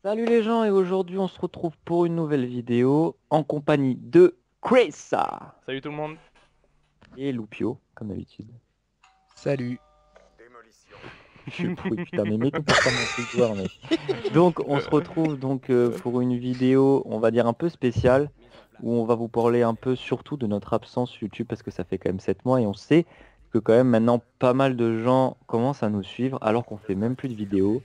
Salut les gens et aujourd'hui on se retrouve pour une nouvelle vidéo en compagnie de Chris Salut tout le monde. et Loupio comme d'habitude. Salut. Je pourri putain mais mets tout pour pas mon joueur mec. Donc on se retrouve donc pour une vidéo on va dire un peu spéciale où on va vous parler un peu surtout de notre absence YouTube parce que ça fait quand même 7 mois et on sait que quand même maintenant pas mal de gens commencent à nous suivre alors qu'on fait même plus de vidéos.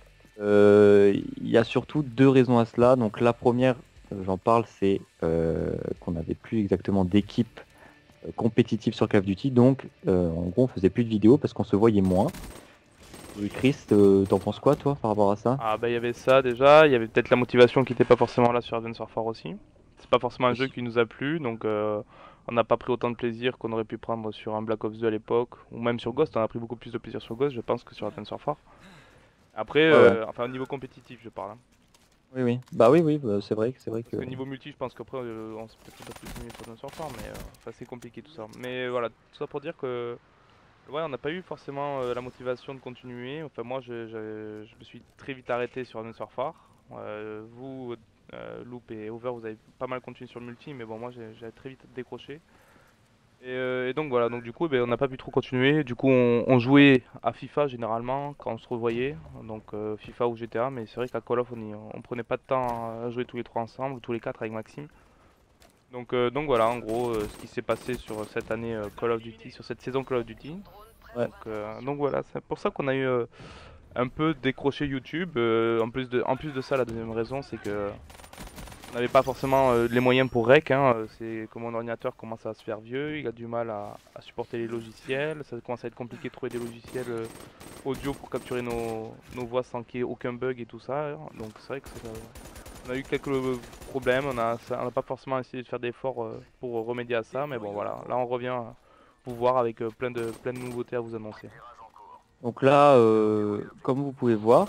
Il y a surtout deux raisons à cela. Donc la première, j'en parle, c'est qu'on n'avait plus exactement d'équipe compétitive sur Call of Duty. Donc en gros, on faisait plus de vidéos parce qu'on se voyait moins. Et Chris, t'en penses quoi toi par rapport à ça? Ah bah il y avait ça déjà, il y avait peut-être la motivation qui n'était pas forcément là sur Advance Warfare aussi. C'est pas forcément un jeu Oui. qui nous a plu, donc on n'a pas pris autant de plaisir qu'on aurait pu prendre sur un Black Ops 2 à l'époque, ou même sur Ghost, on a pris beaucoup plus de plaisir sur Ghost je pense que sur Advance Warfare. Après, Ouais, ouais. enfin au niveau compétitif je parle. Hein. Oui, oui. Bah oui, oui, bah, c'est vrai que. Parce que niveau multi je pense qu'après on se peut peut-être pas plus mieux sur Advance Warfare, mais c'est compliqué tout ça. Mais voilà, tout ça pour dire que ouais, on n'a pas eu forcément la motivation de continuer. Enfin, moi, je me suis très vite arrêté sur Advance Warfare. Vous, Loop et Over, vous avez pas mal continué sur le multi, mais bon, moi, j'ai très vite décroché. Et donc voilà, donc du coup, ben, on n'a pas pu trop continuer. Du coup, on jouait à FIFA généralement quand on se revoyait, donc FIFA ou GTA. Mais c'est vrai qu'à Call of, on prenait pas de temps à jouer tous les trois ensemble, ou tous les quatre avec Maxime. Donc voilà, en gros, ce qui s'est passé sur cette année Call of Duty, sur cette saison Call of Duty. Ouais. Donc voilà, c'est pour ça qu'on a eu un peu décroché YouTube. En plus de ça, la deuxième raison, c'est que on n'avait pas forcément les moyens pour rec. Hein. C'est que mon ordinateur commence à se faire vieux, il a du mal à supporter les logiciels. Ça commence à être compliqué de trouver des logiciels audio pour capturer nos voix sans qu'il y ait aucun bug et tout ça. Donc c'est vrai que on a eu quelques problèmes. On n'a pas forcément essayé de faire d'efforts pour remédier à ça. Mais bon voilà, là on revient vous voir avec plein de nouveautés à vous annoncer. Donc là, comme vous pouvez voir,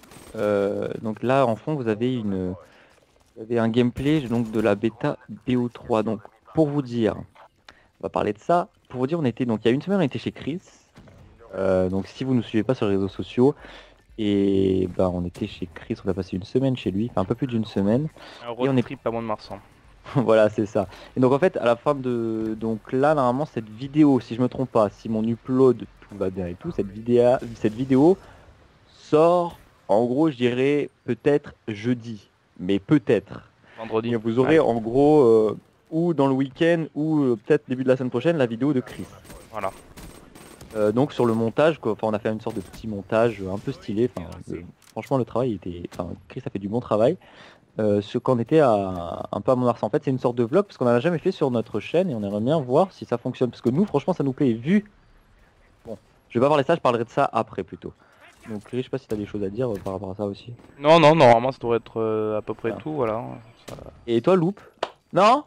donc là en fond vous avez un gameplay donc de la bêta BO3. Donc pour vous dire. On va parler de ça. Pour vous dire, on était donc il y a une semaine, on était chez Chris. Donc si vous ne nous suivez pas sur les réseaux sociaux, et ben on était chez Chris, on a passé une semaine chez lui, enfin un peu plus d'une semaine, Un et road on est trip à Mont-de-Marsan. voilà c'est ça. Et donc en fait à la fin de donc là normalement cette vidéo, si je me trompe pas, si mon upload tout va bien et tout, cette vidéo sort en gros je dirais peut-être jeudi, mais peut-être. Vendredi. Et vous aurez Ouais, en gros ou dans le week-end ou peut-être début de la semaine prochaine la vidéo de Chris. voilà. Donc sur le montage, quoi, enfin, on a fait une sorte de petit montage un peu stylé. Enfin, franchement, le travail était. Enfin, Chris a fait du bon travail. Ce qu'on était un peu à Mont-Marsan. En fait, c'est une sorte de vlog parce qu'on n'en a jamais fait sur notre chaîne et on aimerait bien voir si ça fonctionne. Parce que nous, franchement, ça nous plaît. Et vu. Bon, je vais pas parler de ça, je parlerai de ça après plutôt. Donc, Chris, je sais pas si tu as des choses à dire par rapport à ça aussi. Non, non, normalement ça devrait être à peu près Voilà. tout, voilà. Et toi, Loop? Non?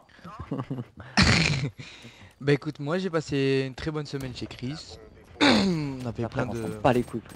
Bah écoute, moi j'ai passé une très bonne semaine chez Chris. On a fait Après, plein on de... s'en bat les couilles.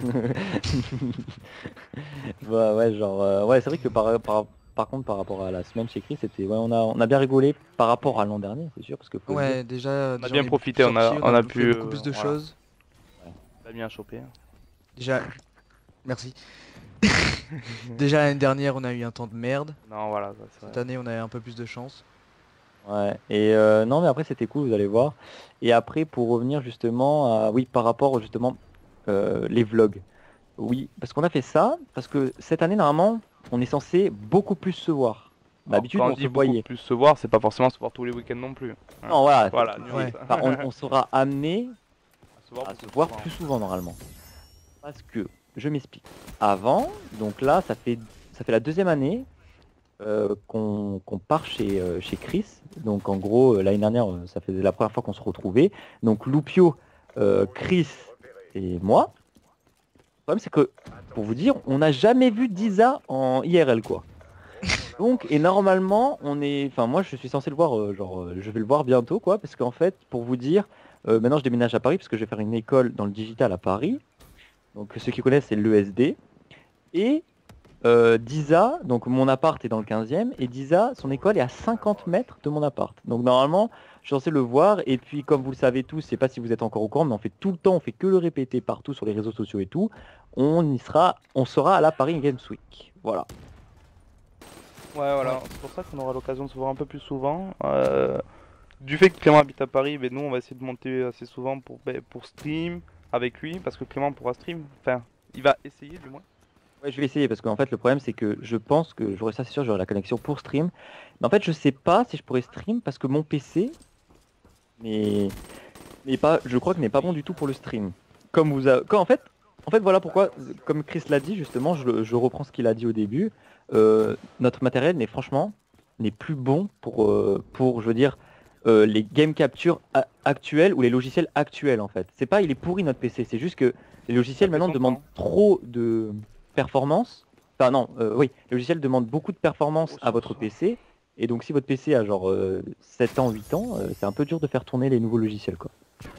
Ouais, ouais, genre, ouais, c'est vrai que par contre, par rapport à la semaine chez Chris, c'était, ouais, on a bien rigolé par rapport à l'an dernier, c'est sûr, parce que faut le dire. Ouais, déjà, On a déjà on bien est beaucoup plus profité, sortis, on on a a fait pu. beaucoup plus de Voilà, choses. Ouais. on a bien chopé. Déjà, merci. Déjà l'année dernière on a eu un temps de merde. Non, voilà, c'est Cette vrai. année on a un peu plus de chance. Ouais. Et non, mais après, c'était cool, vous allez voir. Et après, pour revenir justement à, oui, par rapport justement les vlogs. Oui, parce qu'on a fait ça, parce que cette année, normalement, on est censé beaucoup plus se voir. Alors D'habitude, quand on on se dit beaucoup voyait. plus se voir, c'est pas forcément se voir tous les week-ends non plus. Hein. Non, voilà, Voilà, c'est, nuance. Ouais. enfin, on sera amené À se voir à beaucoup se plus voir souvent. plus souvent normalement. Parce que, je m'explique. Avant, donc là, ça fait la deuxième année qu'on part chez Chris. Donc en gros, l'année dernière, ça faisait la première fois qu'on se retrouvait. Donc Loupio, Chris et moi. Le problème, c'est que, pour vous dire, on n'a jamais vu d'Isa en IRL, quoi. Donc, et normalement, enfin moi, je suis censé le voir, genre, je vais le voir bientôt, quoi, parce qu'en fait, pour vous dire, maintenant, je déménage à Paris parce que je vais faire une école dans le digital à Paris. Donc, ceux qui connaissent, c'est l'ESD. Et Disa, donc mon appart est dans le 15e, et Disa, son école est à 50 mètres de mon appart. Donc normalement, je suis censé le voir, et puis comme vous le savez tous, je sais pas si vous êtes encore au courant, mais on fait tout le temps, on fait que le répéter partout sur les réseaux sociaux et tout, on sera à la Paris Games Week. Voilà. Ouais, voilà, Ouais. c'est pour ça qu'on aura l'occasion de se voir un peu plus souvent. Du fait que Clément habite à Paris, ben, nous on va essayer de monter assez souvent pour stream avec lui, parce que Clément pourra stream. Enfin, il va essayer du moins. Ouais, je vais essayer, parce qu'en fait, le problème, c'est que je pense que j'aurai ça, c'est sûr, j'aurai la connexion pour stream. Mais en fait, je sais pas si je pourrais stream, parce que mon PC n'est pas, je crois que n'est pas bon du tout pour le stream. En fait, voilà pourquoi, comme Chris l'a dit justement, je reprends ce qu'il a dit au début. Notre matériel n'est plus bon pour, je veux dire, les game capture actuels ou les logiciels actuels en fait. C'est pas, il est pourri notre PC, c'est juste que les Ça logiciels fait maintenant son demandent temps. trop de performance. Enfin non, oui, les logiciels demandent beaucoup de performance à votre Ressources. PC. Et donc si votre PC a genre 7 ans, 8 ans, c'est un peu dur de faire tourner les nouveaux logiciels quoi.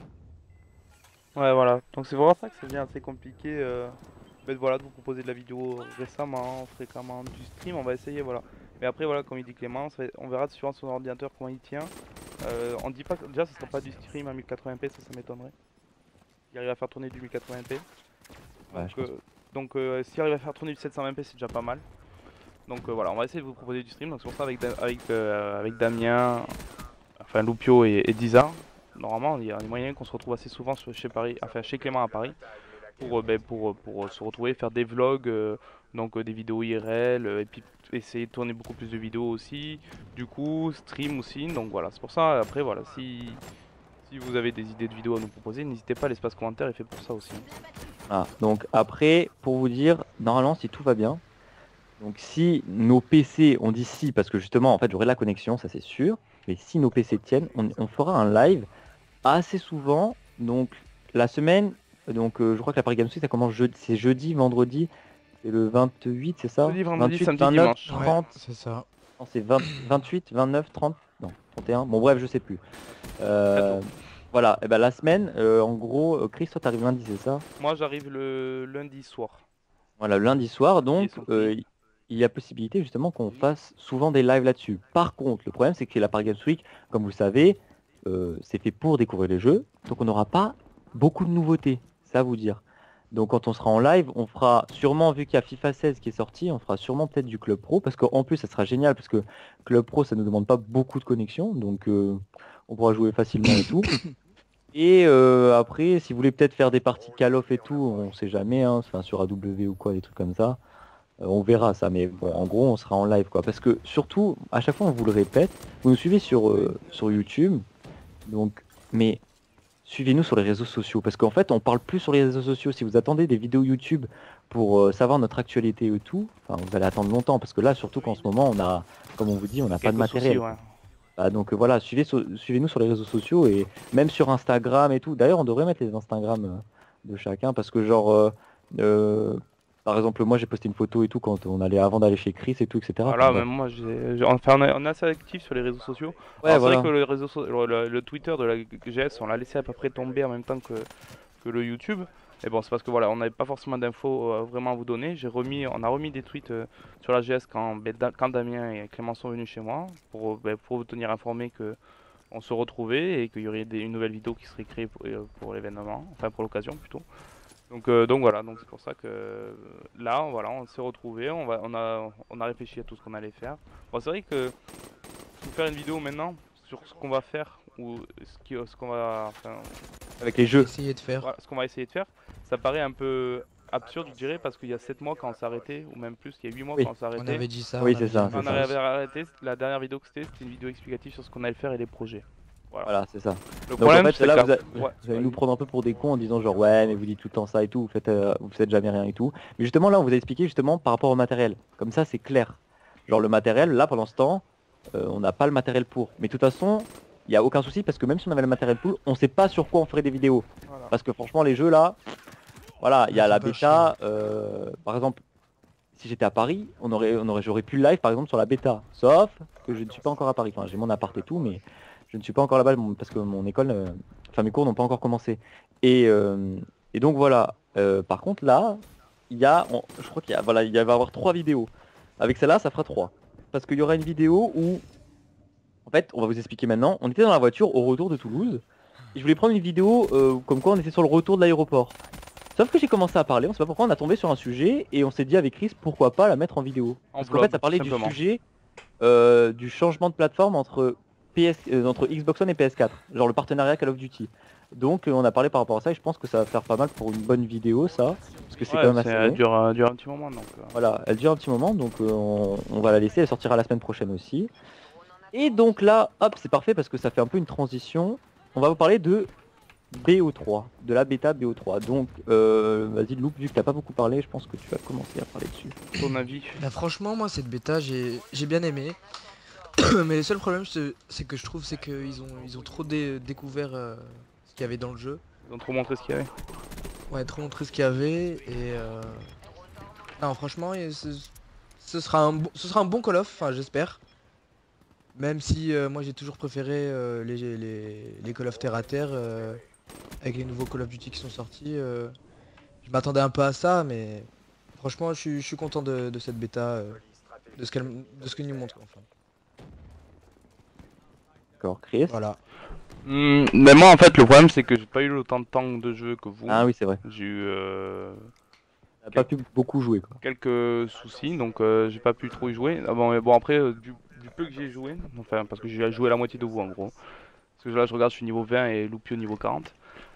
Ouais, voilà. Donc c'est vraiment ça que ça devient assez compliqué. Mais voilà, de vous proposer de la vidéo récemment, fréquemment, du stream, on va essayer, voilà. Mais après, voilà, comme il dit Clément, on verra suivant son ordinateur comment il tient. On dit pas que déjà, ce sera pas du stream à 1080p, ça m'étonnerait. Il arrive à faire tourner du 1080p. Ouais, Donc, je pense. s'il arrive à faire tourner du 720p, c'est déjà pas mal. Donc voilà, on va essayer de vous proposer du stream. Donc c'est pour ça avec Damien, enfin Loupio et Diza. Normalement, il y a des moyens qu'on se retrouve assez souvent chez Paris, enfin chez Clément à Paris, pour se retrouver, faire des vlogs, des vidéos IRL, et puis essayer de tourner beaucoup plus de vidéos aussi. Du coup, stream aussi. Donc voilà, c'est pour ça. Après voilà, si vous avez des idées de vidéos à nous proposer, n'hésitez pas. L'espace commentaire est fait pour ça aussi. Ah, donc après, pour vous dire, normalement, si tout va bien, donc si nos PC, on dit si, parce que justement, en fait, j'aurai la connexion, ça c'est sûr, mais si nos PC tiennent, on fera un live assez souvent, donc la semaine, donc je crois que la Paris Games Week, ça commence jeudi, c'est jeudi, vendredi, c'est le 28, c'est ça? Jeudi, vendredi, 28, samedi, 29, dimanche. Ouais, 30, c'est ça. non, c'est 20 28, 29, 30, non, 31, bon bref, je sais plus. Bientôt. Voilà, et ben la semaine, en gros, Chris, toi t'arrives lundi, c'est ça? Moi, j'arrive le lundi soir. Voilà, le lundi soir, Lui et donc son clip. il y a possibilité justement qu'on fasse souvent des lives là-dessus. Par contre, le problème c'est que la Paris Games Week, comme vous le savez, c'est fait pour découvrir les jeux, donc on n'aura pas beaucoup de nouveautés, ça à vous dire. Donc quand on sera en live, on fera sûrement, vu qu'il y a FIFA 16 qui est sorti, on fera sûrement peut-être du Club Pro, parce qu'en plus ça sera génial, parce que Club Pro ça ne nous demande pas beaucoup de connexion, donc on pourra jouer facilement et tout. Et après, si vous voulez peut-être faire des parties Call of et tout, on sait jamais, hein, enfin, sur AW ou quoi, des trucs comme ça, on verra ça. Mais bon, en gros, on sera en live quoi. Parce que surtout, à chaque fois, on vous le répète, vous nous suivez sur YouTube, donc, mais suivez-nous sur les réseaux sociaux. Parce qu'en fait, on parle plus sur les réseaux sociaux. Si vous attendez des vidéos YouTube pour savoir notre actualité et tout, enfin, vous allez attendre longtemps. Parce que là, surtout qu'en ce moment, on a, comme on vous dit, on n'a pas de Quelques soucis, matériel. ouais. Ah, donc voilà, suivez-nous sur les réseaux sociaux et même sur Instagram et tout. D'ailleurs, on devrait mettre les Instagram de chacun parce que genre, euh, par exemple, moi j'ai posté une photo et tout quand on allait avant d'aller chez Chris et tout, etc. Enfin, Voilà, bref. même moi, enfin, on est assez actifs sur les réseaux sociaux. Ouais, Alors, c'est vrai voilà. que le Twitter de la GS, on l'a laissé à peu près tomber en même temps que le YouTube. Et bon, c'est parce que voilà, on n'avait pas forcément d'infos vraiment à vous donner. On a remis des tweets sur la GS quand Damien et Clément sont venus chez moi pour vous tenir informé que on se retrouvait et qu'il y aurait une nouvelle vidéo qui serait créée pour l'événement, enfin pour l'occasion plutôt. Donc voilà, donc c'est pour ça que là, voilà, on s'est retrouvés, on a réfléchi à tout ce qu'on allait faire. Bon, c'est vrai que vous faire une vidéo maintenant sur ce qu'on va faire ou ce qu'on va, enfin, Avec les jeux. Essayer de faire. voilà, ce qu'on va essayer de faire, ça paraît un peu absurde, je dirais, parce qu'il y a 7 mois quand on s'est arrêté, ou même plus, il y a 8 mois Oui. quand on s'est On arrêté. avait dit ça, Oui, on c'est avait ça, dit c'est On ça. avait arrêté, la dernière vidéo que c'était une vidéo explicative sur ce qu'on allait faire et les projets. Voilà. Voilà, c'est ça. Le Donc en problème, fait, c'est là, que vous allez nous prendre un peu pour des cons en disant genre ouais, mais vous dites tout le temps ça et tout, vous faites jamais rien et tout. Mais justement là, on vous a expliqué justement par rapport au matériel. Comme ça, c'est clair. Genre le matériel, là, pendant ce temps, on n'a pas le matériel pour. Mais de toute façon, il n'y a aucun souci parce que même si on avait le matériel pour, on sait pas sur quoi on ferait des vidéos. Voilà. Parce que franchement, les jeux là, voilà, il y a Fais la pas bêta. Par exemple, si j'étais à Paris, j'aurais pu le live par exemple sur la bêta. Sauf que je ne suis pas encore à Paris. Enfin, j'ai mon appart et tout, mais je ne suis pas encore là-bas parce que mon école, enfin mes cours n'ont pas encore commencé. Et, euh, et donc voilà. Par contre là, je crois voilà, il va y avoir 3 vidéos. Avec celle-là, ça fera 3. Parce qu'il y aura une vidéo où, en fait, on va vous expliquer maintenant, on était dans la voiture au retour de Toulouse, et je voulais prendre une vidéo comme quoi on était sur le retour de l'aéroport. Sauf que j'ai commencé à parler, on sait pas pourquoi, on a tombé sur un sujet, et on s'est dit avec Chris, pourquoi pas la mettre en vidéo. Parce qu'en fait, ça parlait du sujet du changement de plateforme entre Xbox One et PS4, genre le partenariat Call of Duty. Donc on a parlé par rapport à ça et je pense que ça va faire pas mal pour une bonne vidéo ça, parce que c'est quand même assez long. Elle dure un petit moment donc. Voilà, elle dure un petit moment donc on va la laisser, elle sortira la semaine prochaine aussi. Et donc là, hop, c'est parfait parce que ça fait un peu une transition. On va vous parler de BO3, de la bêta BO3. Donc vas-y Loop, vu que t'as pas beaucoup parlé, je pense que tu vas commencer à parler dessus. Ton avis? Bah, franchement, moi cette bêta j'ai bien aimé. Mais le seul problème c'est que je trouve c'est qu'ils ont trop découvert ce qu'il y avait dans le jeu. Ils ont trop montré ce qu'il y avait. Ouais, trop montré ce qu'il y avait et non franchement ce sera un bon Call of, enfin j'espère. Même si moi j'ai toujours préféré les Call of Terre à Terre avec les nouveaux Call of Duty qui sont sortis. Je m'attendais un peu à ça mais franchement je suis content de cette bêta, de ce qu'elle nous montre enfin. D'accord, Chris. Voilà. Mais moi en fait le problème c'est que j'ai pas eu autant de temps de jeu que vous. Ah oui c'est vrai. J'ai eu T'as pas pu beaucoup jouer quoi. quelques soucis donc j'ai pas pu trop y jouer. Ah bon, mais bon après du peu que j'ai joué, enfin parce que j'ai joué la moitié de vous en gros. Parce que là je regarde je suis niveau 20 et Loupio niveau 40.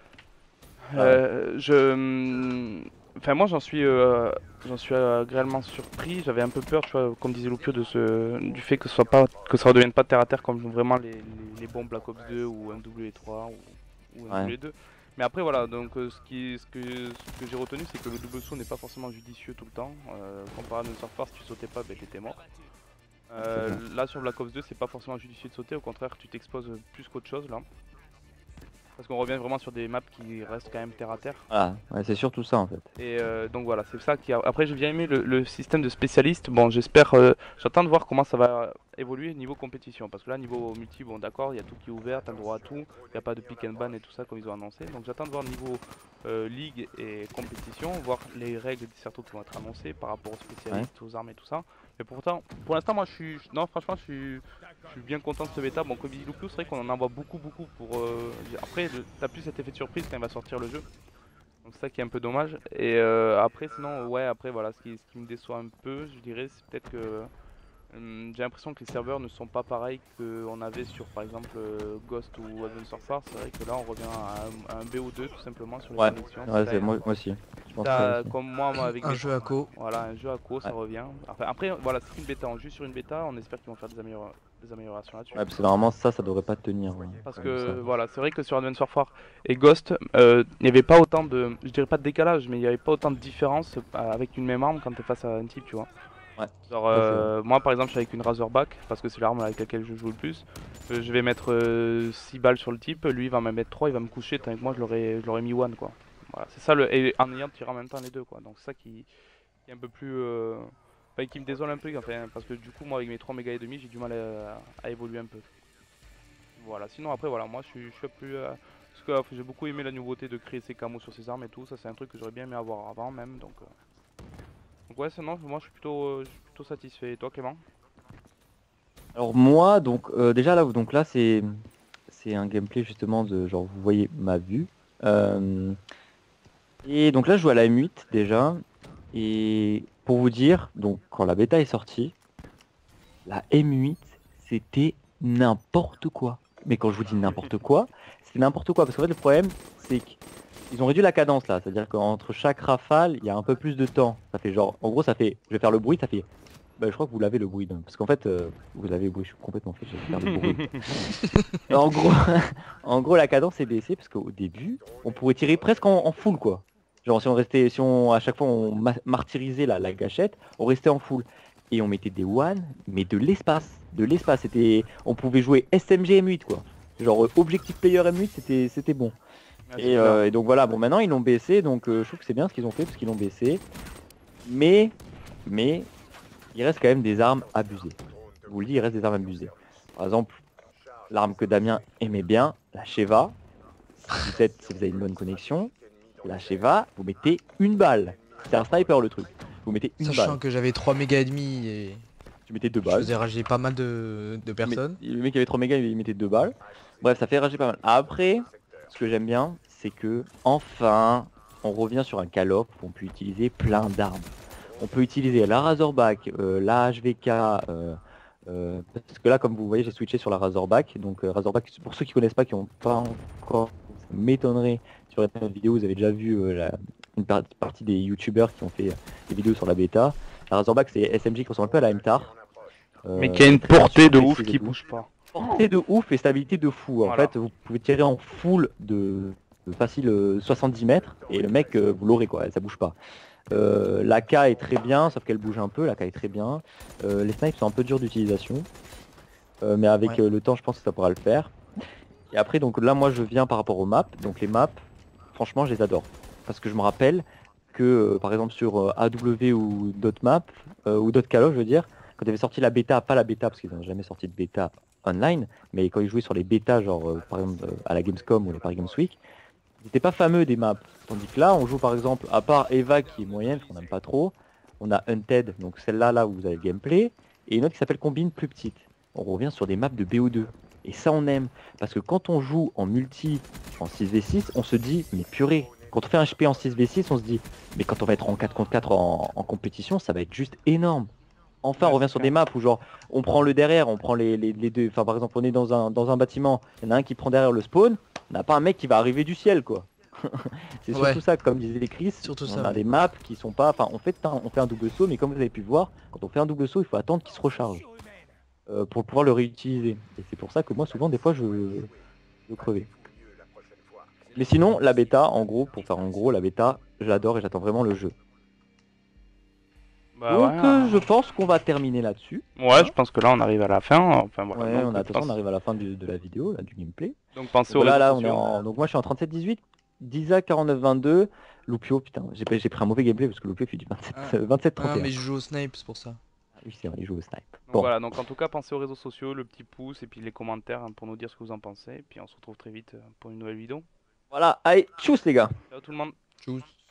Enfin moi j'en suis agréablement surpris. J'avais un peu peur, tu vois, comme disait Loupio, du fait que ça redevienne pas terre à terre comme vraiment les bons Black Ops 2 ou MW3 ou MW2. Mais après voilà, donc ce que j'ai retenu c'est que le double saut n'est pas forcément judicieux tout le temps. Comparé à Advance Wars, si tu sautais pas, ben t'étais mort. Là sur Black Ops 2 c'est pas forcément judicieux de sauter, au contraire tu t'exposes plus qu'autre chose là. Parce qu'on revient vraiment sur des maps qui restent quand même terre à terre. Ah ouais c'est surtout ça en fait. Et donc voilà, c'est ça qui a... Après j'ai bien aimé le système de spécialiste. Bon j'espère, j'attends de voir comment ça va évoluer niveau compétition. Parce que là niveau multi, bon d'accord, il y a tout qui est ouvert, t'as le droit à tout. Il n'y a pas de pick and ban et tout ça comme ils ont annoncé. Donc j'attends de voir niveau ligue et compétition, voir les règles surtout qui vont être annoncées par rapport aux spécialistes, aux armes et tout ça. Mais pourtant, pour l'instant moi je suis... Non franchement je suis bien content de ce bêta. Bon comme dit Loupio, c'est vrai qu'on en envoie beaucoup pour... Après t'as plus cet effet de surprise quand il va sortir le jeu. Donc c'est ça qui est un peu dommage. Et après sinon ouais après voilà ce qui me déçoit un peu je dirais c'est peut-être que j'ai l'impression que les serveurs ne sont pas pareils qu'on avait sur par exemple Ghost ou Advance Wars. C'est vrai que là on revient à un BO2 tout simplement sur les connexions. Ouais c'est moi aussi. Je pense que comme moi avec un jeu à co. Voilà un jeu à co ça revient. Enfin, après voilà c'est une bêta, on joue sur une bêta, on espère qu'ils vont faire des améliorations là-dessus. Ouais parce que normalement ça devrait pas tenir. Ouais. Parce que voilà, c'est vrai que sur Advance Warfare et Ghost, il n'y avait pas autant de, je dirais pas de décalage, mais il n'y avait pas autant de différence avec une même arme quand tu es face à un type, tu vois. Ouais. Genre, moi par exemple, je suis avec une Razorback, parce que c'est l'arme avec laquelle je joue le plus. Je vais mettre 6 balles sur le type, lui il va m'en mettre 3, il va me coucher, tandis que moi je l'aurais mis 1 quoi. Voilà, c'est ça, et en ayant tiré en même temps les deux quoi. Donc c'est ça qui est un peu plus... Enfin, qui me désole un peu, enfin, parce que du coup moi avec mes 3 mégas et demi j'ai du mal à évoluer un peu. Voilà, sinon après voilà, moi je suis plus... parce que j'ai beaucoup aimé la nouveauté de créer ces camos sur ses armes et tout, ça c'est un truc que j'aurais bien aimé avoir avant même, donc ouais sinon moi je suis plutôt satisfait. Et toi Clément? Alors moi donc déjà là c'est un gameplay justement de genre vous voyez ma vue. Et donc là je joue à la M8 déjà. Et pour vous dire, donc quand la bêta est sortie, la M8 c'était n'importe quoi. Mais quand je vous dis n'importe quoi, c'est n'importe quoi. Parce qu'en fait le problème c'est qu'ils ont réduit la cadence là. C'est-à-dire qu'entre chaque rafale, il y a un peu plus de temps. Ça fait genre, en gros ça fait, je vais faire le bruit, ça fait... Bah, je crois que vous l'avez le bruit. Parce qu'en fait, vous l'avez le bruit, je suis complètement fait, je vais faire le bruit. en gros la cadence est baissée parce qu'au début, on pourrait tirer presque en full quoi. Genre si à chaque fois on martyrisait la gâchette, on restait en full. Et on mettait des one, mais de l'espace. On pouvait jouer SMG M8 quoi. Genre objectif player M8 c'était bon. Et donc voilà, bon maintenant ils l'ont baissé, donc je trouve que c'est bien ce qu'ils ont fait parce qu'ils l'ont baissé. Mais il reste quand même des armes abusées. Je vous le dis, il reste des armes abusées. Par exemple, l'arme que Damien aimait bien, la Sheva. Si vous avez une bonne connexion, la Sheva, vous mettez une balle. C'est un sniper le truc. Vous mettez une Sachant balle. que j'avais 3 mégas et demi et Tu mettais 2 je balles. faisais rager pas mal de personnes. Le mec qui avait 3 mégas, il mettait 2 balles. Bref, ça fait rager pas mal. Après, ce que j'aime bien, c'est que enfin, on revient sur un Call of où on peut utiliser plein d'armes. On peut utiliser la Razorback, la HVK, parce que là, comme vous voyez, j'ai switché sur la Razorback. Donc Razorback, pour ceux qui connaissent pas, qui n'ont pas encore, ça m'étonnerait, sur la vidéo, vous avez déjà vu une partie des youtubeurs qui ont fait des vidéos sur la bêta. La Razorback, c'est SMG qui ressemble un peu à la MTAR. Mais qui a une portée de ouf précise et qui tout. bouge pas. Portée de ouf et stabilité de fou. En Voilà. fait, vous pouvez tirer en full de facile 70 mètres et le mec, vous l'aurez quoi, ça bouge pas. La K est très bien, sauf qu'elle bouge un peu, la K est très bien. Les snipes sont un peu durs d'utilisation, mais avec Ouais. le temps, je pense que ça pourra le faire. Et après, donc là, moi, je viens par rapport aux maps. Donc les maps, franchement, je les adore. Parce que je me rappelle que, par exemple, sur AW ou d'autres maps, ou d'autres Call of, je veux dire, quand ils avaient sorti la bêta, pas la bêta, parce qu'ils n'ont jamais sorti de bêta online, mais quand ils jouaient sur les bêtas, genre, par exemple, à la Gamescom ou les Paris Games Week, ils n'étaient pas fameux des maps. Tandis que là, on joue par exemple, à part Eva qui est moyenne, parce qu'on n'aime pas trop, on a Hunted, donc celle-là, là où vous avez le gameplay, et une autre qui s'appelle Combine plus petite. On revient sur des maps de BO2. Et ça, on aime. Parce que quand on joue en multi, en 6v6, on se dit, mais purée, quand on fait un HP en 6v6, on se dit, mais quand on va être en 4 contre 4 en compétition, ça va être juste énorme. Enfin, on Ouais, revient c'est sur clair. des maps où genre, on prend le derrière, on prend les deux. Enfin, par exemple, on est dans un bâtiment, il y en a un qui prend derrière le spawn, on n'a pas un mec qui va arriver du ciel, quoi. C'est surtout Ouais. ça, comme disait Chris, Surtout on ça, a ouais. des maps qui sont pas... Enfin, on fait un double saut, mais comme vous avez pu voir, quand on fait un double saut, il faut attendre qu'il se recharge pour pouvoir le réutiliser. Et c'est pour ça que moi, souvent, des fois, je crevais. Mais sinon, la bêta, en gros, pour faire en gros, la bêta, j'adore et j'attends vraiment le jeu. Bah Donc, ouais, je pense qu'on va terminer là-dessus. ouais, je pense que là on arrive à la fin. Enfin voilà. Ouais, donc, on a, de toute façon, on pense- arrive à la fin de la vidéo, là, du gameplay. donc pensez Donc aux là, réseaux là, on est sociaux. en... Donc moi, je suis en 37-18, Disa 49-22, Loupio, putain, j'ai pris un mauvais gameplay parce que Loupio fait du 27-31. Ah, mais je joue au snipe, c'est pour ça. Oui, c'est vrai, il joue au snipe. Donc Bon, voilà, donc en tout cas pensez aux réseaux sociaux, le petit pouce et puis les commentaires hein, pour nous dire ce que vous en pensez. Et puis on se retrouve très vite pour une nouvelle vidéo. voilà, allez, tchuss les gars. Ciao tout le monde. Tchuss.